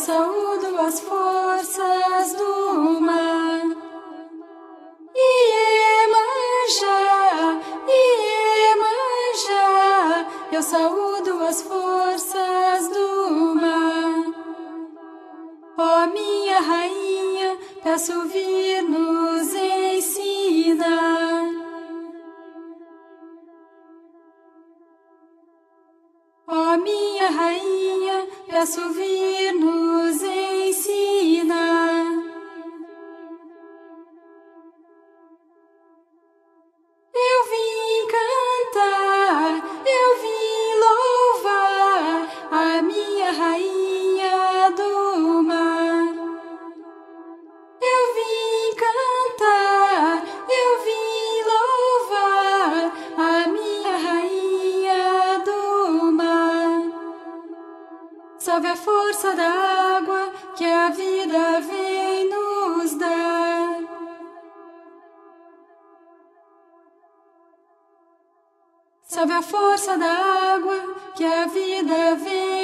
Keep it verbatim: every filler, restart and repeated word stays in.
saúdo as forças do mar. Iemanjá, Iemanjá, eu saúdo as forças do mar. Ó minha rainha, peço vir nos ensinar. Ó minha rainha, peço vir nos ensinar. Eu vim cantar, eu vim louvar a minha rainha do mar. Eu vim cantar, eu vim louvar a minha rainha do mar. Salve a força da água que a vida vem nos dar. Salve a força da água que a vida vem